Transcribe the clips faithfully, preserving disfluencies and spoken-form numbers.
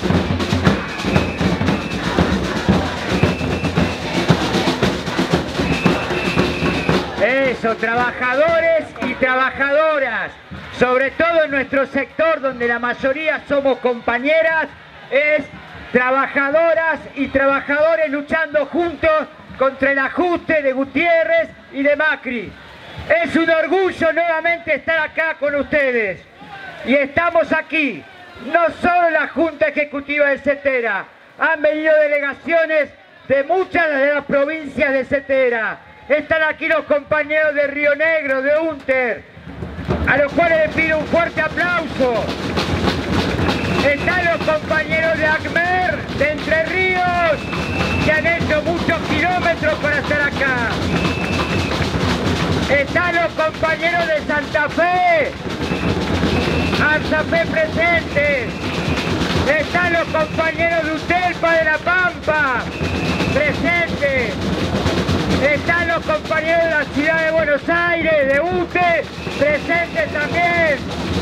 Eso, trabajadores y trabajadoras, sobre todo en nuestro sector donde la mayoría somos compañeras, es trabajadoras y trabajadores luchando juntos contra el ajuste de Gutiérrez y de Macri. Es un orgullo nuevamente estar acá con ustedes. Y estamos aquí, no solo la Junta Ejecutiva de Cetera, han venido delegaciones de muchas de las provincias de Cetera. Están aquí los compañeros de Río Negro, de Unter, a los cuales les pido un fuerte aplauso. Están los compañeros de ACMER, de Entre Ríos, que han hecho muchos kilómetros para estar acá. Están los compañeros de Santa Fe, ARSAFE presentes. Están los compañeros de UTELPA de La Pampa, presentes. Están los compañeros de la ciudad de Buenos Aires, de U T E, presentes también.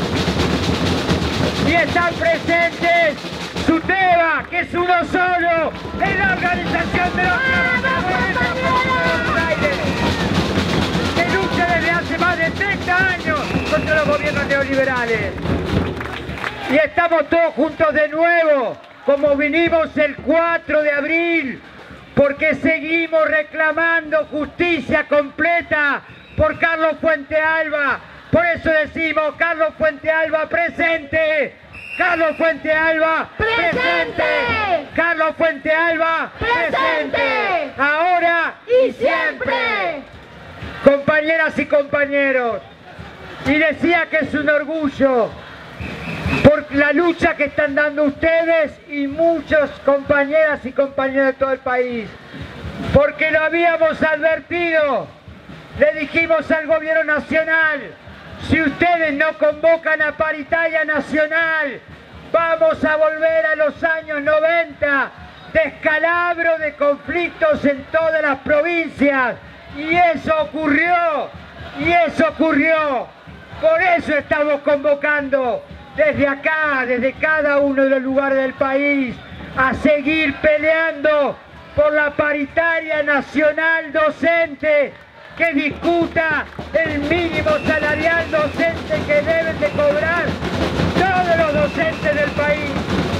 Y están presentes SUTEBA, que es uno solo, es la organización de los trabajadores de Buenos Aires, que lucha desde hace más de treinta años contra los gobiernos neoliberales. Y estamos todos juntos de nuevo, como vinimos el cuatro de abril, porque seguimos reclamando justicia completa por Carlos Fuentealba. Por eso decimos, Carlos Fuentealba presente, Carlos Fuentealba presente, presente. Carlos Fuentealba presente. presente, ahora y siempre. Compañeras y compañeros, y decía que es un orgullo por la lucha que están dando ustedes y muchos compañeras y compañeros de todo el país, porque lo habíamos advertido, le dijimos al gobierno nacional, si ustedes no convocan a paritaria nacional, vamos a volver a los años noventa, descalabro de conflictos en todas las provincias, y eso ocurrió, y eso ocurrió, por eso estamos convocando desde acá, desde cada uno de los lugares del país, a seguir peleando por la paritaria nacional docente, que discuta el mínimo salarial docente que deben de cobrar todos los docentes del país.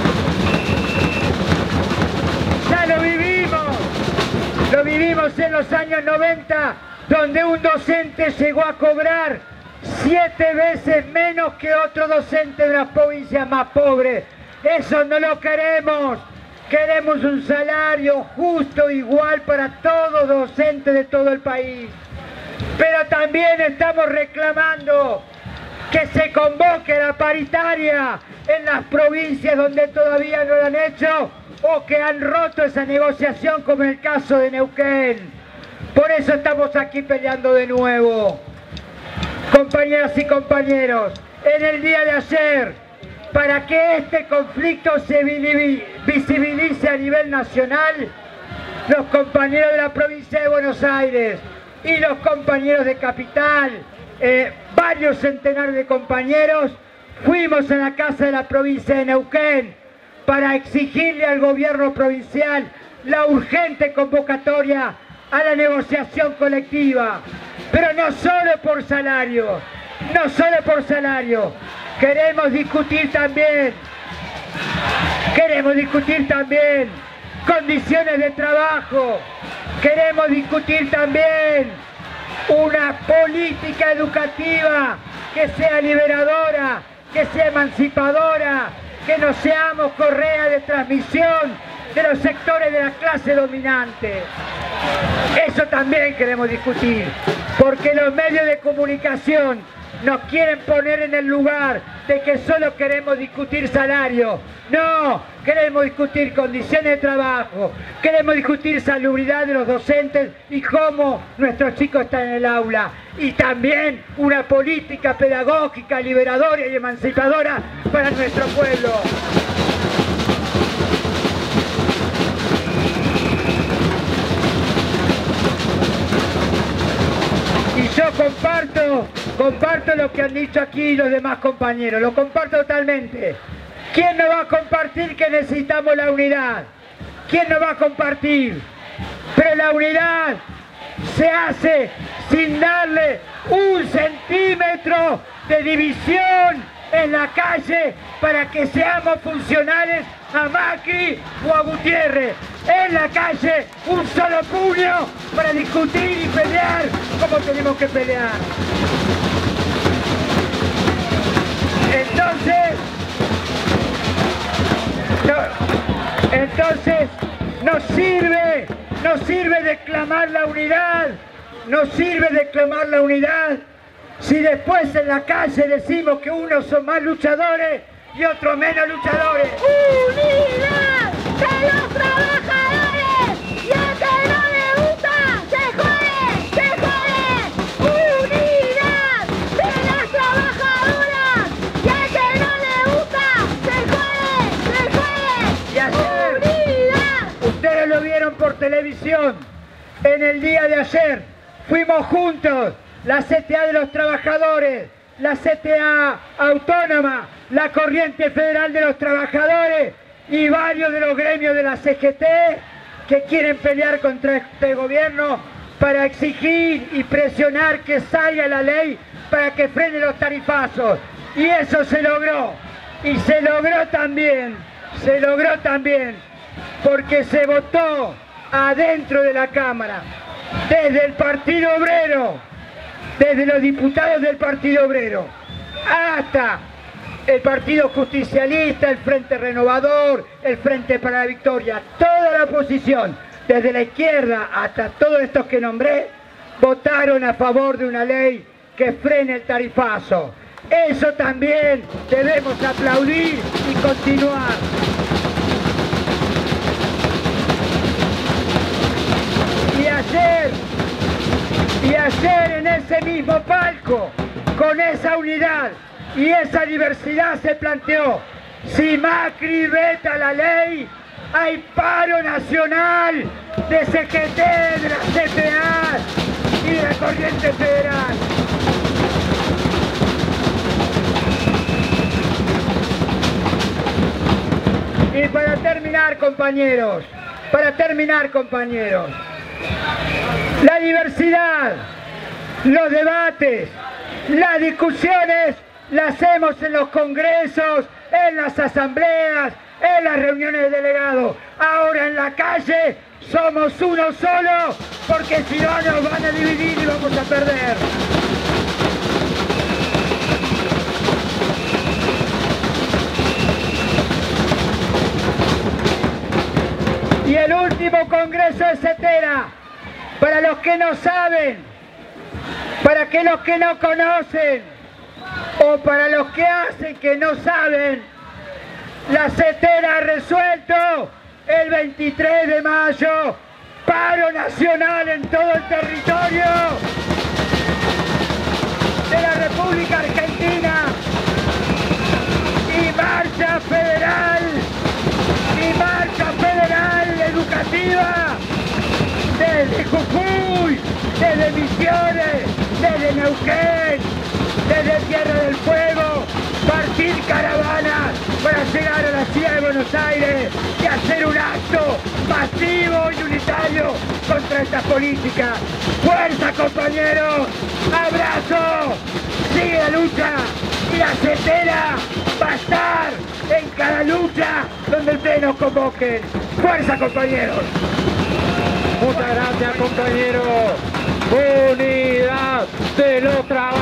Ya lo vivimos, lo vivimos en los años noventa, donde un docente llegó a cobrar siete veces menos que otro docente de las provincias más pobres. Eso no lo queremos. Queremos un salario justo, igual para todos los docentes de todo el país. Pero también estamos reclamando que se convoque la paritaria en las provincias donde todavía no lo han hecho o que han roto esa negociación, como en el caso de Neuquén. Por eso estamos aquí peleando de nuevo. Compañeras y compañeros, en el día de ayer, para que este conflicto se visibilice a nivel nacional, los compañeros de la provincia de Buenos Aires y los compañeros de Capital, eh, varios centenares de compañeros, fuimos a la Casa de la Provincia de Neuquén para exigirle al gobierno provincial la urgente convocatoria a la negociación colectiva, pero no solo por salario, no solo por salario, queremos discutir también, queremos discutir también condiciones de trabajo, queremos discutir también una política educativa que sea liberadora, que sea emancipadora, que no seamos correa de transmisión de los sectores de la clase dominante. Eso también queremos discutir, porque los medios de comunicación nos quieren poner en el lugar de que solo queremos discutir salario. No, queremos discutir condiciones de trabajo, queremos discutir salubridad de los docentes y cómo nuestros chicos están en el aula. Y también una política pedagógica liberadora y emancipadora para nuestro pueblo. Y yo comparto, comparto lo que han dicho aquí los demás compañeros, lo comparto totalmente. ¿Quién no va a compartir que necesitamos la unidad? ¿Quién no va a compartir? Pero la unidad se hace sin darle un centímetro de división en la calle para que seamos funcionales a Macri o a Gutiérrez. En la calle un solo puño para discutir y pelear como tenemos que pelear. Entonces, no, entonces nos sirve, nos sirve declamar la unidad, nos sirve declamar la unidad si después en la calle decimos que unos son más luchadores y otros menos luchadores. ¡Unidad de los trabajadores! ¡Y al que no le gusta, se jode, se jode! ¡Unidad de las trabajadoras! ¡Y al que no le gusta, se jode, se jode! Y ayer, ¡Unidad! ustedes lo vieron por televisión, en el día de ayer, fuimos juntos, la C T A de los trabajadores, la C T A autónoma, la Corriente Federal de los Trabajadores y varios de los gremios de la C G T que quieren pelear contra este gobierno para exigir y presionar que salga la ley para que frene los tarifazos. Y eso se logró. Y se logró también, se logró también, porque se votó adentro de la Cámara, desde el Partido Obrero, desde los diputados del Partido Obrero, hasta el Partido Justicialista, el Frente Renovador, el Frente para la Victoria, toda la oposición, desde la izquierda hasta todos estos que nombré, votaron a favor de una ley que frene el tarifazo. Eso también debemos aplaudir y continuar. Y ayer, y ayer en ese mismo palco, con esa unidad y esa diversidad se planteó: si Macri veta la ley, hay paro nacional de C G T, de la C T A y de la Corriente Federal. Y para terminar, compañeros, para terminar, compañeros, la diversidad, los debates, las discusiones las hacemos en los congresos, en las asambleas, en las reuniones de delegados. Ahora en la calle somos uno solo, porque si no nos van a dividir y vamos a perder. Y el último congreso de CETERA, para los que no saben, para que los que no conocen, o para los que hacen que no saben, la CETERA ha resuelto el veintitrés de mayo paro nacional en todo el territorio de la República Argentina y marcha federal, y marcha federal educativa desde Jujuy, desde Misiones, desde Neuquén, desde Tierra del Fuego, partir caravanas para llegar a la ciudad de Buenos Aires y hacer un acto masivo y unitario contra esta política. ¡Fuerza, compañeros! ¡Abrazo! ¡Sigue la lucha! Y la CETERA va a estar en cada lucha donde ustedes nos convoquen. ¡Fuerza, compañeros! Muchas gracias, compañeros. Unidad de los trabajadores.